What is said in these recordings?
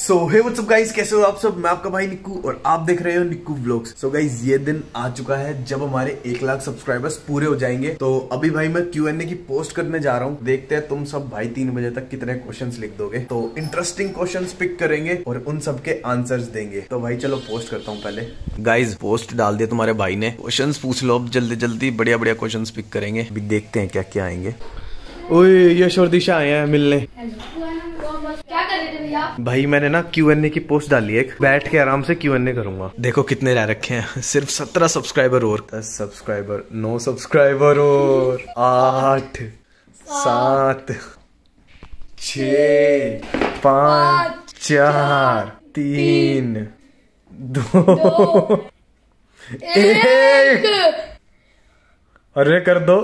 सो hey what's up guys, कैसे हो आप सब। मैं आपका भाई निक्कू और आप देख रहे हो निक्कू व्लॉग्स। सो गाइस ये दिन आ चुका है जब हमारे 1 लाख सब्सक्राइबर्स पूरे हो जाएंगे। तो अभी भाई मैं Q&A की पोस्ट करने जा रहा हूँ। देखते हैं तुम सब भाई 3 बजे तक कितने क्वेश्चंस लिख दोगे। तो इंटरेस्टिंग क्वेश्चंस पिक करेंगे और उन सब के आंसर्स देंगे। तो भाई चलो पोस्ट करता हूँ पहले। गाइस पोस्ट डाल दिया तुम्हारे भाई ने, क्वेश्चंस पूछ लो अब जल्दी जल्दी, बढ़िया बढ़िया क्वेश्चंस पिक करेंगे। अभी देखते हैं क्या क्या आएंगे। ओए यश और दिशा आए हैं मिलने। क्या कर रहे थे भैया? भाई मैंने ना Q&A की पोस्ट डाली है, बैठ के आराम से Q&A करूंगा। देखो कितने रह रखे हैं, सिर्फ 17 सब्सक्राइबर और 10 सब्सक्राइबर, 9 सब्सक्राइबर और 8 7 6 5 4 3 2 1। अरे कर दो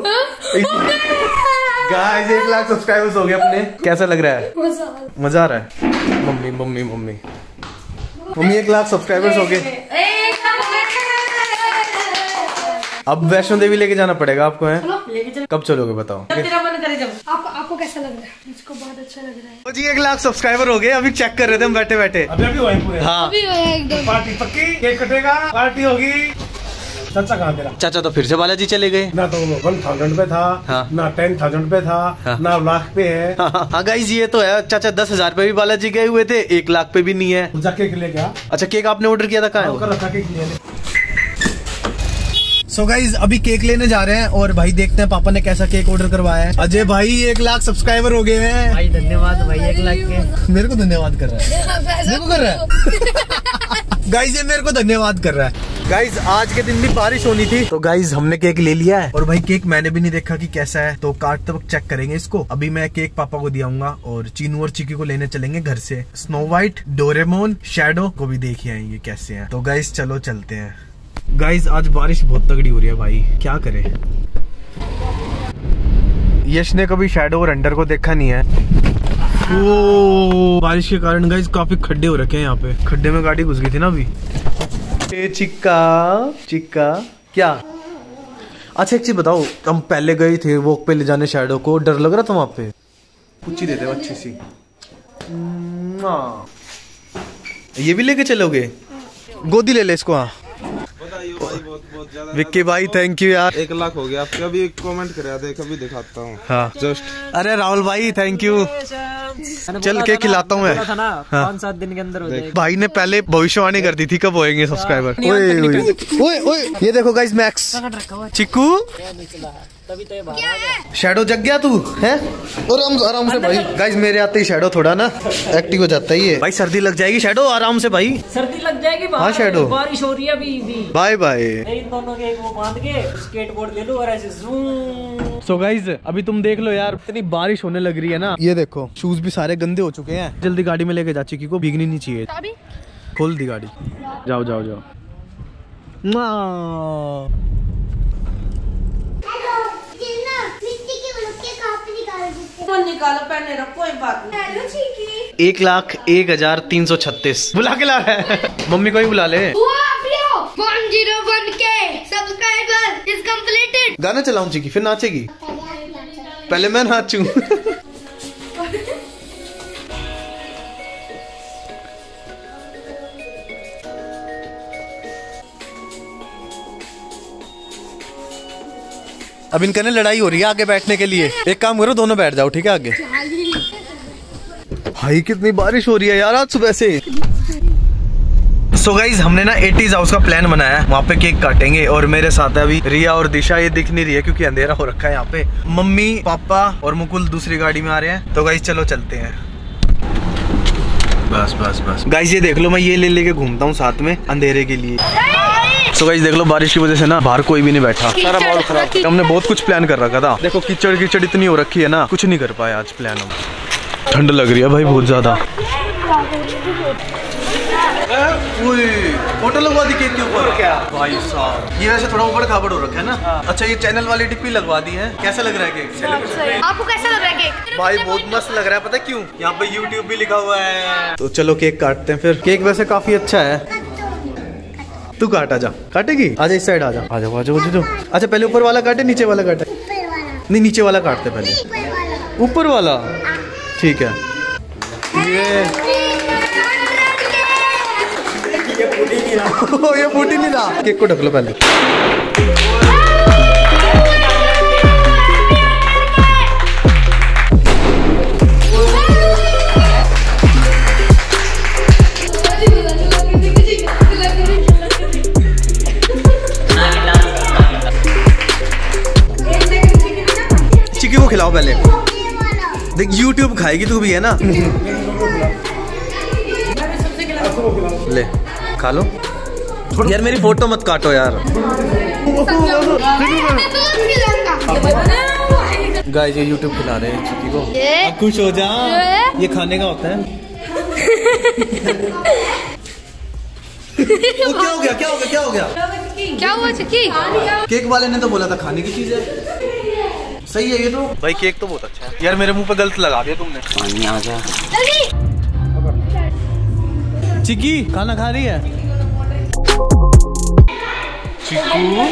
गाइस, 1 लाख सब्सक्राइबर्स हो गए अपने। कैसा लग रहा है? मजा आ रहा है। Mummy mummy mummy mummy 1 lakh subscribers हो गए। अब वैष्णो देवी लेके जाना पड़ेगा आपको, है? कब चलोगे बताओ? तेरा मन करे जब। आपको कैसा लग रहा है? मुझको बहुत अच्छा लग रहा है। जी 1 लाख सब्सक्राइबर हो गए। अभी चेक कर रहे थे हम बैठे बैठे। अभी हुए पूरे। हाँ अभी एकदम पार्टी पक्की, केक कटेगा, पार्टी होगी। चाचा कहाँ तेरा? चाचा तो फिर से बालाजी चले गए ना तो 1000 पे था, हाँ। ना 10,000 पे था, हाँ। ना लाख पे है। हाँ गाइस ये तो है, चाचा 10,000 पे भी बालाजी गए हुए थे, 1 लाख पे भी नहीं है। जा केक ले क्या? अच्छा केक आपने ऑर्डर किया था, कहाँ है? रखा केक ले। सो गाइज अभी केक लेने जा रहे हैं और भाई देखते हैं पापा ने कैसा केक ऑर्डर करवाया है। अजय भाई 1 लाख सब्सक्राइबर हो गए हैं। भाई धन्यवाद भाई 1 लाख के। मेरे को धन्यवाद कर रहा है, मेरे को कर रहा है। गाइज ये मेरे को धन्यवाद कर रहा है। गाइज आज के दिन भी बारिश होनी थी, तो गाइज हमने केक ले लिया है। और भाई केक मैंने भी नहीं देखा कि कैसा है, तो काटते वक्त चेक करेंगे इसको। अभी मैं केक पापा को दियाऊंगा और चीनू और चिकी को लेने चलेंगे घर से। स्नो व्हाइट, डोरेमोन, शैडो को भी देख आएंगे कैसे है। तो गाइज चलो चलते हैं। गाइज आज बारिश बहुत तगड़ी हो रही है भाई, क्या करे। यश ने कभी शैडो और अंडर को देखा नहीं है। ओ बारिश के कारण गाइज काफी खड्डे हो रखे हैं यहाँ पे। खड्डे में गाड़ी घुस गई थी ना अभी। चिक्का चिक्का क्या? अच्छा एक चीज बताओ, हम पहले गए थे वॉक पे ले जाने शैडो को, डर लग रहा था वहां पे? पूछी देते अच्छी सी। ये भी लेके चलोगे? गोदी ले ले इसको। हाँ विक्की भाई थैंक यू यार। 1 लाख हो गया आपके। अभी एक कमेंट करा दे, कभी दिखाता हूँ। हाँ जस्ट। अरे राहुल भाई थैंक यू। चल के खिलाता हूँ मैं। 5-7 दिन के अंदर हो जाएगा। भाई ने पहले भविष्यवाणी कर दी थी कब होएंगे सब्सक्राइबर। ओए ओए ये देखो गाइस मैक्स, चिक्कू तभी तो ये बाहर आ गया। शैडो जग गया तू है? और आराम से भाई। गाइस मेरे आते ही शैडो थोड़ा ना एक्टिव हो जाता है ये। भाई सर्दी लग जाएगी शैडो, आराम से भाई। सर्दी लग जाएगी बाहर। हाँ शैडो बारिश हो रही है अभी भी। Bye bye. इन दोनों के एक वो बांध के स्केटबोर्ड ले लो और ऐसे जूम। सो गाइज अभी तुम देख लो यार, इतनी बारिश होने लग रही है ना। ये देखो शूज भी सारे गंदे हो चुके हैं। जल्दी गाड़ी में लेके जा, चिकी को भीगनी नहीं चाहिए। खोल दी गाड़ी, जाओ जाओ जाओ। निकालो पहने रखो। 1,01,336 बुला के ला रहा है। मम्मी को ही बुला ले। 101K subscriber is completed. गाना चलाऊं चिकी, फिर नाचेगी? पहले मैं नाचूं। अब इनका ना लड़ाई हो रही है आगे बैठने के लिए। एक काम करो दोनों बैठ जाओ, ठीक है आगे। भाई कितनी बारिश हो रही है यार आज सुबह से। सो गाइज हमने ना 80s हाउस का प्लान बनाया है, वहाँ पे केक काटेंगे। और मेरे साथ है अभी रिया और दिशा। ये दिख नहीं रही है क्योंकि अंधेरा हो रखा है यहाँ पे। मम्मी पापा और मुकुल दूसरी गाड़ी में आ रहे हैं। तो गाइज चलो चलते हैं। बस बस बस गाइज ये देख लो, मैं ये ले लेके घूमता हूँ साथ में अंधेरे के लिए। सो गाइस देख लो बारिश की वजह से ना बाहर कोई भी नहीं बैठा, सारा माहौल खराब। हमने बहुत कुछ प्लान कर रखा था, देखो कीचड़ कीचड़ इतनी हो रखी है ना, कुछ नहीं कर पाए आज प्लान हम। ठंड लग रही है भाई बहुत ज्यादा। फोटो लगवा दी केक के ऊपर क्या भाई साहब? ये वैसे थोड़ा ऊबड़ खाबड़ हो रखा है ना। अच्छा ये चैनल वाली डिप्पी लगवा दी है। कैसा लग रहा है केक? आपको कैसा लग रहा है केक? भाई बहुत मस्त लग रहा है, पता है क्यों? यहाँ पे YouTube भी लिखा हुआ है। तो चलो केक काटते हैं फिर। केक वैसे काफी अच्छा है। तू काट, आजा। काटेगी? आजा इस साइड आजा। आजा आजा आजा। अच्छा पहले ऊपर वाला काटे नीचे वाला काटे? नहीं नीचे वाला काटते पहले। ऊपर वाला ठीक है। ये ये फूट ही नहीं रहा। केक को ढक लो पहले। चिक्की को खिलाओ पहले। देख YouTube खाएगी तू भी है ना। ले खा लो यार, मेरी फोटो मत काटो यार। गाइस ये YouTube खिला रहे हैं चिक्की को। अब खुश हो जा, ये खाने का होता है। वो क्या हो गया, क्या हो गया, क्या हो गया, क्या हुआ चिक्की? केक वाले ने तो बोला था खाने की चीज है। सही है ये तो भाई, केक तो बहुत अच्छा है यार। मेरे मुंह पे गलत लगा दिया तुमने। आ जा चिक्की, खाना खा रही है चिक्कू।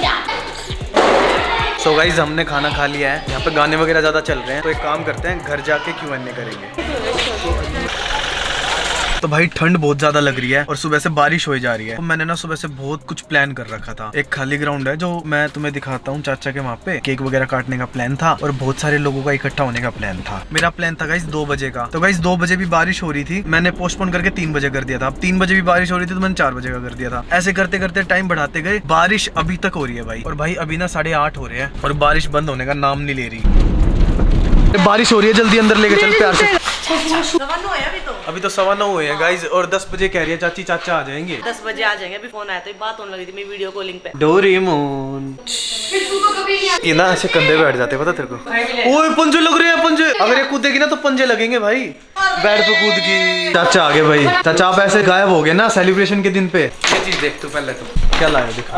सो गाइज हमने खाना खा लिया है। यहाँ पे गाने वगैरह ज्यादा चल रहे हैं, तो एक काम करते हैं घर जाके Q&A करेंगे। तो भाई ठंड बहुत ज्यादा लग रही है और सुबह से बारिश हो जा रही है। तो मैंने ना सुबह से बहुत कुछ प्लान कर रखा था। एक खाली ग्राउंड है जो मैं तुम्हें दिखाता हूँ, चाचा के वहाँ पे केक वगैरह काटने का प्लान था और बहुत सारे लोगों का इकट्ठा होने का प्लान था। मेरा प्लान था गाइस 2 बजे का। तो गाइस 2 बजे भी बारिश हो रही थी, मैंने पोस्टपोन करके 3 बजे कर दिया था। अब 3 बजे भी बारिश हो रही थी तो मैंने 4 बजे का कर दिया था। ऐसे करते करते टाइम बढ़ाते गए, बारिश अभी तक हो रही है भाई। और भाई अभी ना 8:30 हो रहे हैं और बारिश बंद होने का नाम नहीं ले रही। बारिश हो रही है, जल्दी अंदर लेके चल प्यार से। अभी तो 9:15 हुए हैं गाइज और 10 बजे कह रही है चाची चाचा आ जाएंगे। 10 बजे आ जाएंगे। अभी फोन आया तो बात होने लगी थी मेरी वीडियो कॉलिंग पे। डोरेमोन ये ना ऐसे कंधे बैठ जाते, पता तेरे को। ओए पंजे लग रहे हैं, पंजे। अगर ये कूदेगी ना तो पंजे लगेंगे भाई। बैठ पे कूद की। चाचा आगे भाई। चाचा आप ऐसे गायब हो गए ना सेलिब्रेशन के दिन पे। ये चीज देख तू पहले, तो क्या लाया दिखा।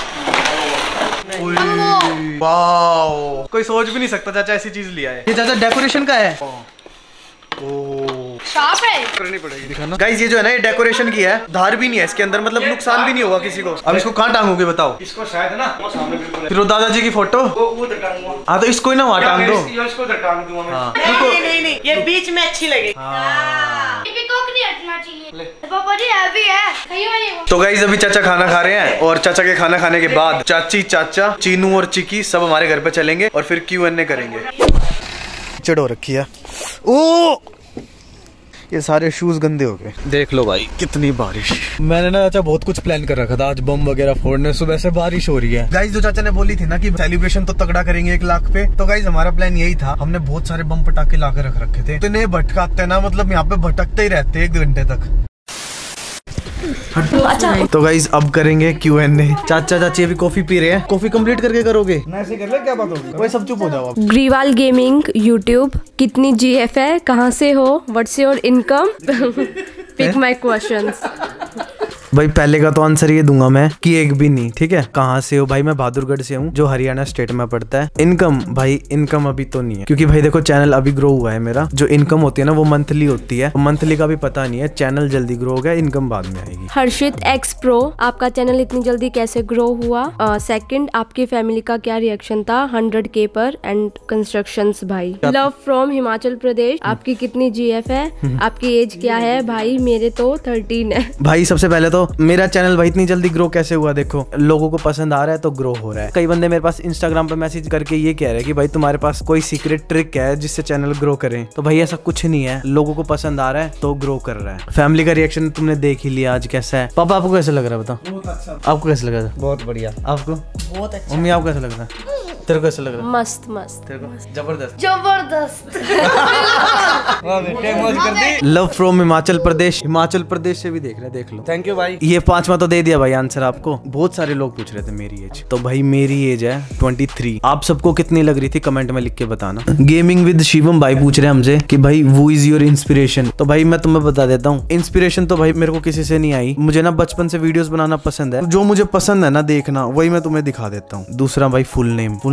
वाओ, कोई सोच भी नहीं सकता चाचा ऐसी चीज लिया है। ये चाचा डेकोरेशन का है। शार्प है, करनी पड़ेगी। दिखाना गाइस, ये जो है ना ये डेकोरेशन की है, धार भी नहीं है इसके अंदर, मतलब नुकसान भी नहीं होगा किसी को। अब इसको कहाँ टांगोगे बताओ? इसको शायद ना वो सामने बिल्कुल। फिर वो दादाजी की फोटो वो टांगूंगा। हाँ तो इसको ही ना वहाँ टांग दो। इसको टांग दूंगा मैं। हाँ। नहीं, ये बीच में अच्छी लगेगी। पापा जी हैवी है। तो गाइस अभी चाचा खाना खा रहे हैं और चाचा के खाना खाने के बाद चाची, चाचा, चीनू और चिक्की सब हमारे घर पे चलेंगे और फिर Q&A करेंगे। चिड़ो रखी है। ओ ये सारे शूज गंदे हो गए। देख लो भाई कितनी बारिश। मैंने ना चाचा बहुत कुछ प्लान कर रखा था, आज बम वगैरह फोड़ने। सुबह से बारिश हो रही है गाइस। जो चाचा ने बोली थी ना कि सेलिब्रेशन तो तगड़ा करेंगे 1 लाख पे, तो गाइस हमारा प्लान यही था। हमने बहुत सारे बम पटाखे ला के रख रखे थे, तो इन्हें भटकाते ना, मतलब यहाँ पे भटकते ही रहते 1 घंटे तक। तो गाइस अब करेंगे Q&A। चाचा चाची अभी कॉफी पी रहे हैं। कॉफी कंप्लीट करके करोगे? ऐसे कर ले, क्या बात होगी? भाई सब चुप हो जाओ आप। ग्रीवाल गेमिंग यूट्यूब, कितनी GF है, कहाँ से हो, what's your income, pick my questions. भाई पहले का तो आंसर ये दूंगा मैं कि एक भी नहीं। ठीक है, कहाँ से हो भाई? मैं बहादुरगढ़ से हूँ जो हरियाणा स्टेट में पड़ता है। इनकम भाई, इनकम अभी तो नहीं है क्योंकि भाई देखो चैनल अभी ग्रो हुआ है मेरा। जो इनकम होती है ना वो मंथली होती है, मंथली का भी पता नहीं है। चैनल जल्दी ग्रो हो गया, इनकम बाद में आएगी। हर्षित X Pro, आपका चैनल इतनी जल्दी कैसे ग्रो हुआ? सेकंड, आपकी फैमिली का क्या रिएक्शन था 100K पर एंड कंस्ट्रक्शंस भाई? लव फ्रॉम हिमाचल प्रदेश, आपकी कितनी GF है, आपकी एज क्या है? भाई मेरे तो 13 है। भाई सबसे पहले तो मेरा चैनल भाई इतनी जल्दी ग्रो कैसे हुआ? देखो लोगों को पसंद आ रहा है तो ग्रो हो रहा है। कई बंदे मेरे पास इंस्टाग्राम पे मैसेज करके ये कह रहे हैं कि भाई तुम्हारे पास कोई सीक्रेट ट्रिक है जिससे चैनल ग्रो करें। तो भाई ऐसा कुछ नहीं है, लोगों को पसंद आ रहा है तो ग्रो कर रहा है। फैमिली का रिएक्शन तुमने देख ही लिया आज कैसा है। पापा आपको कैसा लग रहा है बताओ? बहुत अच्छा। आपको कैसा लग रहा है? बहुत बढ़िया। आपको? बहुत अच्छा। मम्मी आपको कैसा लग रहा है? तेरे को कैसा लग रहा है? मस्त मस्त। तेरे को? जबरदस्त। जबरदस्त। वाह बेटे मौज कर दी। लव फ्रॉम हिमाचल प्रदेश, हिमाचल प्रदेश से भी देख रहे, देख लो। थैंक यू भाई। ये 5वां तो दे दिया भाई आंसर आपको। बहुत सारे लोग पूछ रहे थे मेरी एज, तो भाई मेरी एज है 23। आप सबको कितनी लग रही थी कमेंट में लिख के बताना। गेमिंग विद शिवम भाई पूछ रहे हैं हमसे कि भाई वो इज योर इंस्पिरेशन। तो भाई मैं तुम्हें बता देता हूँ, इंस्पिरेशन तो भाई मेरे को किसी से नहीं आई। मुझे ना बचपन से वीडियोस बनाना पसंद है, जो मुझे पसंद है ना देखना वही मैं तुम्हें दिखा देता हूँ। दूसरा भाई फुल नेम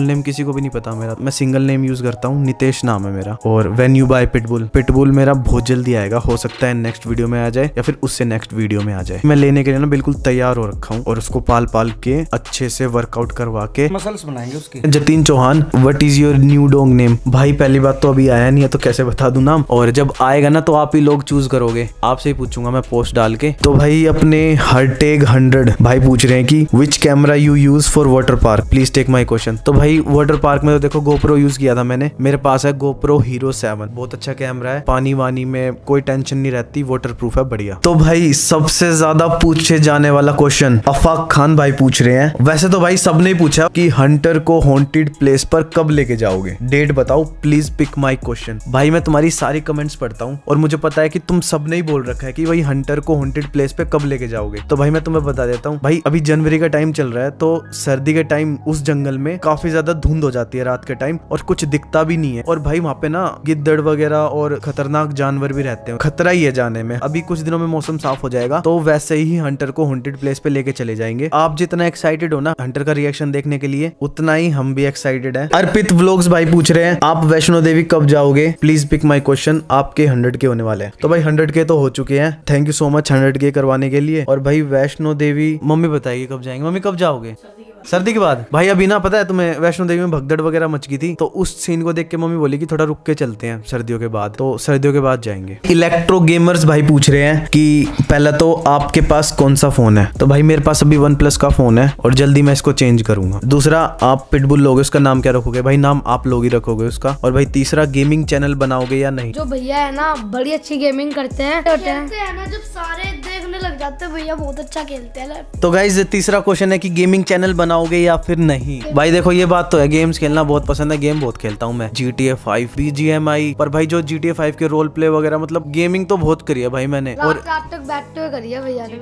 फुल नेम किसी को भी नहीं पता मेरा, मैं सिंगल नेम यूज करता हूँ, नितेश नाम है मेरा। और when you buy pitbull, pitbull मेरा बहुत जल्दी आएगा, हो सकता है नेक्स्ट वीडियो में आ जाए या फिर उससे नेक्स्ट वीडियो में आ जाए। मैं लेने के लिए ना बिल्कुल तैयार हो रखा हूँ और उसको पाल पाल के अच्छे से वर्कआउट करवा के मसल्स बनाएंगे उसकी। Jatin Chauhan, what is your new dog name? भाई पहली बात तो अभी आया नहीं है तो कैसे बता दूं नाम, और जब आएगा ना तो आप ही लोग चूज करोगे, आपसे ही पूछूंगा मैं पोस्ट डाल के। तो भाई अपने हरटेग 100 भाई पूछ रहे हैं कि which camera you use for water park, please take my question. तो भाई वाटर पार्क में तो देखो GoPro यूज किया था मैंने, मेरे पास है GoPro Hero 7, बहुत अच्छा कैमरा है, पानी वानी में कोई टेंशन नहीं रहती, वाटर प्रूफ है, बढ़िया। तो भाई सबसे ज्यादा पूछे जाने वाला क्वेश्चन अफाक खान भाई पूछ रहे हैं, वैसे तो भाई सबने ही पूछा कि हंटर को हॉन्टेड प्लेस पर कब लेके जाओगे, डेट बताओ, प्लीज पिक माई क्वेश्चन। भाई मैं तुम्हारी सारी कमेंट्स पढ़ता हूँ और मुझे पता है कि तुम सबने ही बोल रखा है कि भाई हंटर को हॉन्टेड प्लेस पे कब लेके जाओगे। तो भाई मैं तुम्हें बता देता हूँ, भाई अभी जनवरी का टाइम चल रहा है तो सर्दी के टाइम उस जंगल में काफी ज्यादा धुंध हो जाती है रात के टाइम और कुछ दिखता भी नहीं है, और भाई वहाँ पे ना गिद्दड़ वगैरह और खतरनाक जानवर भी रहते हैं, खतरा ही है जाने में। अभी कुछ दिनों में मौसम साफ हो जाएगा तो वैसे ही हंटर को हॉन्टेड प्लेस पे लेके चले जाएंगे। आप जितना एक्साइटेड हो ना हंटर का रिएक्शन देखने के लिए, उतना ही हम भी एक्साइटेड हैं। अर्पित व्लॉग्स भाई पूछ रहे हैं आप वैष्णो देवी कब जाओगे, प्लीज पिक माई क्वेश्चन, आपके 100K होने वाले हैं। तो भाई 100K तो हो चुके हैं, thank you so much 100K करवाने के लिए। और भाई वैष्णो देवी मम्मी बताएगी कब जाएंगे, मम्मी कब जाओगे? सर्दी के बाद। भाई अभी ना पता है तुम्हें वैष्णो देवी में भगदड़ वगैरह मच गई थी, तो उस सीन को देख के मम्मी बोली कि थोड़ा रुक के चलते हैं सर्दियों के बाद, तो सर्दियों के बाद जाएंगे। इलेक्ट्रो गेमर्स भाई पूछ रहे हैं कि पहला तो आपके पास कौन सा फोन है? तो भाई मेरे पास अभी OnePlus का फोन है और जल्दी मैं इसको चेंज करूंगा। दूसरा आप पिटबुल लोगे, उसका नाम क्या रखोगे? भाई नाम आप लोग ही रखोगे उसका। और भाई तीसरा गेमिंग चैनल बनाओगे या नहीं? जो भैया है ना बड़ी अच्छी गेमिंग करते हैं ना, जब सारे देखने लग जाते हैं भैया बहुत अच्छा खेलते हैं। तो गाइज तीसरा क्वेश्चन है कि गेमिंग चैनल बनाओगे या फिर नहीं? भाई देखो ये बात तो है, गेम्स खेलना बहुत पसंद है, गेम बहुत खेलता हूँ मैं, GTA 5, BGMI, पर भाई जो GTA 5 के रोल प्ले वगैरह मतलब गेमिंग तो बहुत करी है भाई मैंने। और रात तक बैठते हुए करी है भैया ने।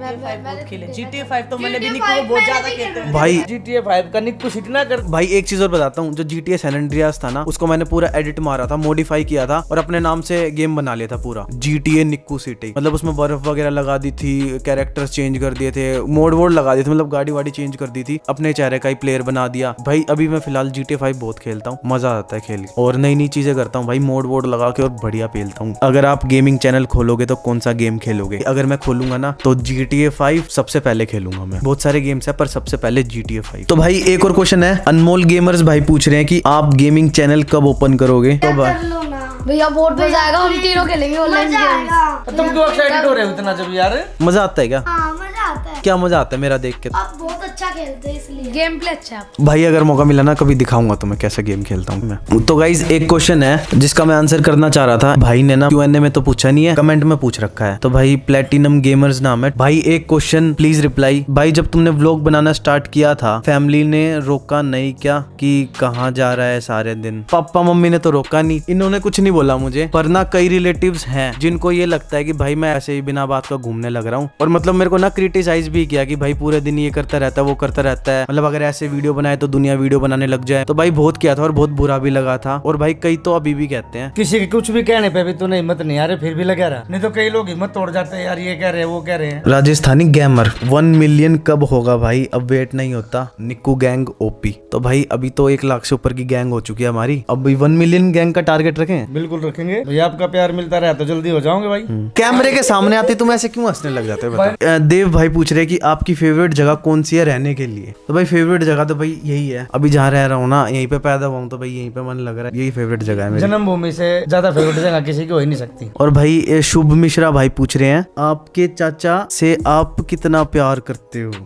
GTA 5 तो मैंने भी निक्को बहुत ज्यादा खेलते हैं भाई। GTA 5 का निक्को सिटी ना कर। भाई एक चीज और बताता हूँ, जो GTA San Andreas था ना उसको मैंने पूरा एडिट मारा था, मॉडिफाई किया था और अपने नाम से गेम बना लिया था पूरा, GTA निक्को सिटी। मतलब उसमें बर्फ वगैरह लगा दी थी, कैरेक्टर्स चेंज कर दिए थे, मोड वोड लगा दिए थे, मतलब गाड़ी वाड़ी चेंज कर दी थी, अपने चेहरे का ही प्लेयर बना दिया। भाई अभी मैं फिलहाल GTA 5 बहुत खेलता हूँ, मजा आता है खेल के और नई नई चीजें करता हूँ भाई, मोड वोड लगा के और बढ़िया खेलता हूँ। अगर आप गेमिंग चैनल खोलोगे तो कौन सा गेम खेलोगे? अगर मैं खोलूंगा ना तो GTA 5 सबसे पहले खेलूंगा मैं, बहुत सारे गेम्स है पर सबसे पहले GTA 5। तो भाई एक और क्वेश्चन है, अनमोल गेमर्स भाई पूछ रहे हैं कि आप गेमिंग चैनल कब ओपन करोगे? तो भैया बहुत मजा आएगा, हम तीनों खेलेंगे ऑनलाइन गेम्स। तुम क्यों एक्साइटेड हो रहे हो इतना जब यार? मजा आता है क्या? हाँ मजा आता है। क्या मजा आता है मेरा देख के? आप बहुत अच्छा खेलते हैं इसलिए गेम प्ले अच्छा है। भाई अगर मौका मिला ना कभी दिखाऊंगा तुम्हें कैसे गेम खेलता हूँ मैं। तो गाइज एक क्वेश्चन है जिसका मैं आंसर करना चाह रहा था, भाई ने ना Q&A में तो पूछा नहीं है, कमेंट में पूछ रखा है। तो भाई प्लेटिनम गेमर्स नाम है भाई, एक क्वेश्चन प्लीज रिप्लाई। भाई जब तुमने व्लॉग बनाना स्टार्ट किया था फैमिली ने रोका नहीं क्या कि कहाँ जा रहा है सारे दिन? पापा मम्मी ने तो रोका नहीं, इन्होंने कुछ नहीं बोला मुझे, पर ना कई रिलेटिव्स हैं जिनको ये लगता है कि भाई मैं ऐसे ही बिना बात का घूमने लग रहा हूँ, और मतलब मेरे को ना क्रिटिसाइज भी किया कि भाई पूरे दिन ये करता रहता है वो करता रहता है, मतलब अगर ऐसे वीडियो बनाए तो दुनिया वीडियो बनाने लग जाए। तो भाई बहुत किया था और बहुत बुरा भी लगा था, और भाई कई तो अभी भी कहते हैं किसी के कुछ भी कहने पे भी तूने हिम्मत नहीं आ रही, फिर भी लगा रहा, नहीं तो कई लोग हिम्मत तोड़ जाते हैं यार, ये कह रहे हैं वो कह रहे हैं। राजस्थानी गेमर 1 मिलियन कब होगा भाई? अब वेट नहीं होता, निक्कू गैंग ओपी। तो भाई अभी तो 1 लाख से ऊपर की गैंग हो चुकी है हमारी, अब 1 मिलियन गैंग का टारगेट रखें। बिल्कुल रखेंगे भैया, आपका प्यार मिलता रहा तो जल्दी हो जाओगे भाई। कैमरे के सामने आते तुम ऐसे क्यों हंसने लग जाते हो? देव भाई पूछ रहे कि आपकी फेवरेट जगह कौन सी है रहने के लिए? तो भाई फेवरेट जगह तो भाई यही है, अभी जहाँ रह रहा हूँ ना यहीं पे पैदा हुआ हूँ, तो भाई यहीं पे मन लग रहा है, यही फेवरेट जगह है मेरी। जन्मभूमि से ज्यादा फेवरेट जगह किसी की हो ही नहीं सकती। और भाई शुभ मिश्रा भाई पूछ रहे हैं आपके चाचा से आप कितना प्यार करते हो?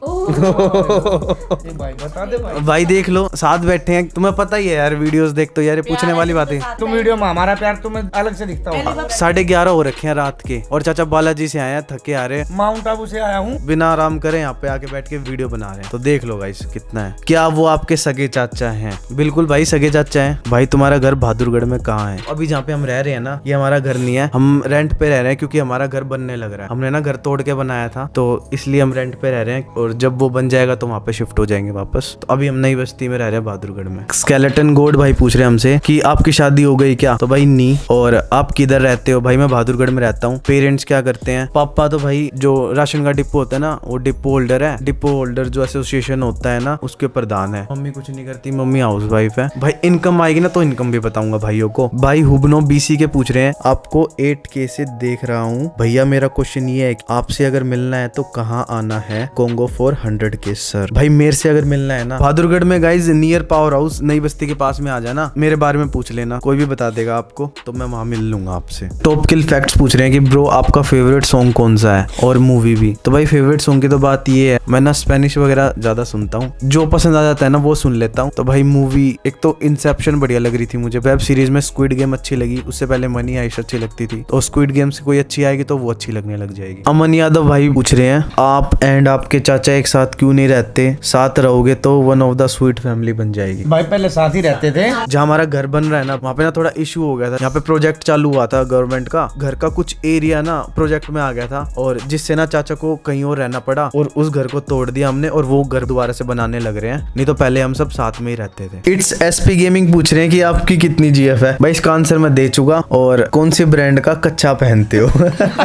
भाई बता दे भाई। भाई देख लो साथ बैठे हैं, तुम्हें पता ही है यार, वीडियोस देखते हो यार, पूछने वाली बात है। तुम वीडियो में हमारा प्यार तुम्हें अलग से दिखता होगा। 11:30 हो रखे हैं रात के और चाचा बालाजी से आए हैं, थके आ रहे हैं, माउंट आबू से आया हूँ, बिना आराम करे यहाँ पे आके बैठ के वीडियो बना रहे हैं। तो देख लो गाइस कितना है। क्या वो आपके सगे चाचा हैं? बिल्कुल भाई सगे चाचा हैं। भाई तुम्हारा घर बहादुरगढ़ में कहाँ है? अभी जहाँ पे हम रह रहे हैं ना, ये हमारा घर नहीं है, हम रेंट पे रह रहे हैं क्योंकि हमारा घर बनने लग रहा है। हमने ना घर तोड़ के बनाया था तो इसलिए हम रेंट पे रह रहे हैं, और जब जब वो बन जाएगा तो वहाँ पे शिफ्ट हो जाएंगे वापस। तो अभी हम नई बस्ती में रह रहे हैं बहादुरगढ़ में। स्केलेटन गोड भाई पूछ रहे हैं हमसे कि आपकी शादी हो गई क्या? तो भाई नहीं। और आप किधर रहते हो? भाई मैं बहादुरगढ़ में रहता हूँ। पेरेंट्स क्या करते हैं? पापा तो भाई जो राशन का डिपो होता है ना, वो डिपो होल्डर है। डिपो होल्डर जो एसोसिएशन होता है ना, उसके प्रधान है। मम्मी कुछ नहीं करती, मम्मी हाउस वाइफ है। भाई इनकम आएगी ना तो इनकम भी बताऊंगा भाइयों को। भाई हुबनो बीसी के पूछ रहे हैं, आपको 8K से देख रहा हूँ भैया, मेरा क्वेश्चन ये है आपसे अगर मिलना है तो कहाँ आना है? Congo for 100K sir. भाई मेरे से अगर मिलना है ना बहादुरगढ़ में गाइज नियर पावर हाउस नई बस्ती के पास में आ जाना, मेरे बारे में पूछ लेना, कोई भी बता देगा आपको, तो मैं वहां मिल लूंगा आपसे। टॉप किल फैक्ट्स पूछ रहे हैं कि ब्रो आपका फेवरेट सॉन्ग कौन सा है और मूवी भी? तो भाई फेवरेट सॉन्ग की तो बात ये है, मैं ना स्पेनिश वगैरह ज्यादा सुनता हूँ, जो पसंद आ जाता है ना वो सुन लेता हूँ। तो भाई मूवी एक तो इंसेप्शन बढ़िया लग रही थी मुझे, वेब सीरीज में स्क्विड गेम अच्छी लगी, उससे पहले मनी हाइस्ट अच्छी लगती थी, तो स्क्विड गेम से कोई अच्छी आएगी तो वो अच्छी लगने लग जाएगी। अमन यादव भाई पूछ रहे हैं, आप एंड आपके चाचा एक साथ क्यों नहीं रहते? साथ रहोगे तो one of the sweet family बन जाएगी। भाई पहले साथ ही रहते थे। जहाँ हमारा घर बन रहा है ना, वहाँ पे ना थोड़ा इशू हो गया था। यहाँ पे प्रोजेक्ट चालू हुआ था गवर्नमेंट का, घर का कुछ एरिया ना प्रोजेक्ट में आ गया था, और जिससे ना चाचा को कहीं और रहना पड़ा और उस घर को तोड़ दिया हमने, और वो घर दोबारा से बनाने लग रहे हैं, नहीं तो पहले हम सब साथ में ही रहते थे। इट्स SP गेमिंग पूछ रहे हैं कि आपकी कितनी GF है? भाई इसका आंसर मैं दे चुका। और कौन सी ब्रांड का कच्चा पहनते हो?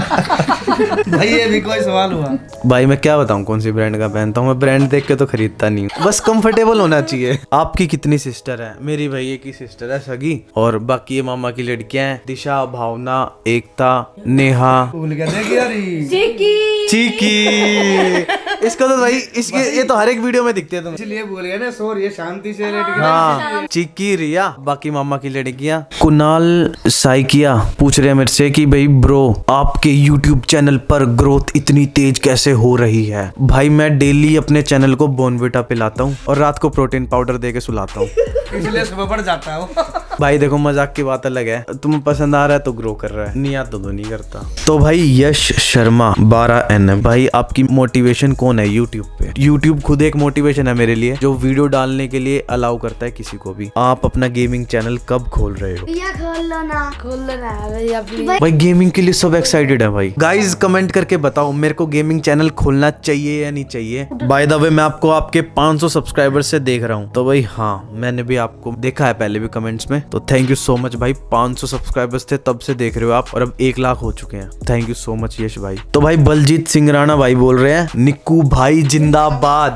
भाई ये भी कोई सवाल हुआ? भाई मैं क्या बताऊं कौन सी ब्रांड का पहनता हूँ, मैं ब्रांड देख के तो खरीदता नहीं हूँ, बस कंफर्टेबल होना चाहिए। आपकी कितनी सिस्टर है? मेरी भाई एक ही सिस्टर है सगी, और बाकी ये मामा की लड़कियां हैं, दिशा, भावना, एकता, नेहा, भूल गया देख यार चीकी। इसका तो भाई इसके ये तो हर एक वीडियो में दिखते हैं तुम, इसलिए भूल गया ना, सॉरी, ये शांति से लेट गया। हाँ चीकी, रिया, बाकी मामा की लड़कियां। कुणाल साइकिया पूछ रहे हैं मेरे से कि भाई ब्रो आपके YouTube चैनल पर ग्रोथ इतनी तेज कैसे हो रही है? भाई मैं डेली अपने चैनल को बोर्नविटा पिलाता हूँ और रात को प्रोटीन पाउडर दे के सुलाता हूँ, इसलिए सुबह बढ़ जाता है। भाई देखो मजाक की बात अलग है, तुम्हें पसंद आ रहा है तो ग्रो कर रहा है, नहीं आता तो नहीं करता। तो भाई यश शर्मा 12NM, भाई आपकी मोटिवेशन कौन है YouTube पे? YouTube खुद एक मोटिवेशन है मेरे लिए, जो वीडियो डालने के लिए अलाउ करता है किसी को भी। आप अपना गेमिंग चैनल कब खोल रहे हो? भैया खोल लो ना भैया प्लीज। भाई गेमिंग के लिए सब एक्साइटेड है भाई। गाइज कमेंट करके बताओ मेरे को गेमिंग चैनल खोलना चाहिए या नहीं चाहिए। बाय द वे मैं आपको आपके 500 सब्सक्राइबर्स से देख रहा हूँ, तो भाई हाँ मैंने भी आपको देखा है पहले भी कमेंट्स में, तो थैंक यू सो मच भाई। 500 सब्सक्राइबर्स थे तब से देख रहे हो आप, और अब 1 लाख हो चुके हैं। Thank you so much Yash भाई। तो भाई बलजीत सिंह राणा भाई बोल रहे हैं, निक्कू भाई जिंदाबाद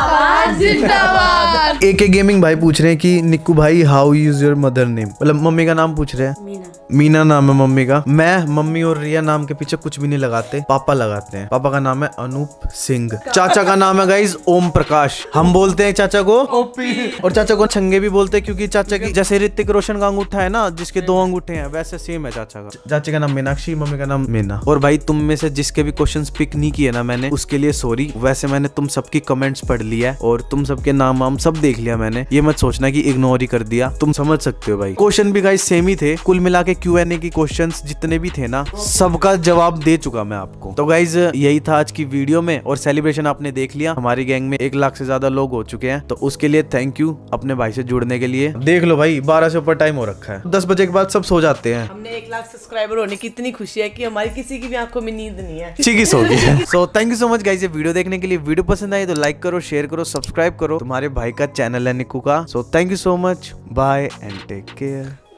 जिंदाबाद। AK गेमिंग भाई पूछ रहे हैं कि निक्कू भाई how is your mother name? मतलब मम्मी का नाम पूछ रहे हैं। मीना नाम है मम्मी का। मैं मम्मी और रिया नाम के पीछे कुछ भी नहीं लगाते, पापा लगाते हैं। पापा का नाम है अनूप सिंह। चाचा का नाम है गाइज ओम प्रकाश। हम बोलते हैं चाचा को ओपी, और चाचा को छंगे भी बोलते हैं, क्योंकि चाचा की जैसे ऋतिक रोशन का अंगूठा है ना, जिसके 2 अंगूठे हैं, वैसे सेम है चाचा का। चाचा का नाम मीनाक्षी, मम्मी का नाम मीना। और भाई तुम में से जिसके भी क्वेश्चन पिक नहीं किए ना मैंने, उसके लिए सॉरी। वैसे मैंने तुम सबकी कमेंट्स पढ़ लिया है और तुम सबके नाम वाम सब देख लिया मैंने, ये मत सोचना कि इग्नोर ही कर दिया, तुम समझ सकते हो भाई। क्वेश्चन भी गाइज सेम ही थे, कुल मिला के Q&A की क्वेश्चंस जितने भी थे ना, सबका जवाब दे चुका मैं आपको। तो गाइज यही था आज की वीडियो में, और सेलिब्रेशन आपने देख लिया, हमारी गैंग में 1 लाख से ज्यादा लोग हो चुके हैं, तो उसके लिए थैंक यू अपने भाई से जुड़ने के लिए। देख लो भाई 12 से ऊपर टाइम हो रखा है, 10 बजे के बाद सब सो जाते हैं। हमने 1 लाख सब्सक्राइबर होने की इतनी खुशी है कि हमारी किसी की भी आंखों में नींद नहीं है। ठीक ही सो गया। So thank you so much guys ये वीडियो देखने के लिए। वीडियो पसंद आई तो लाइक करो, शेयर करो, सब्सक्राइब करो। तुम्हारे भाई का चैनल है निक्कू का। So thank you so much, bye and take care.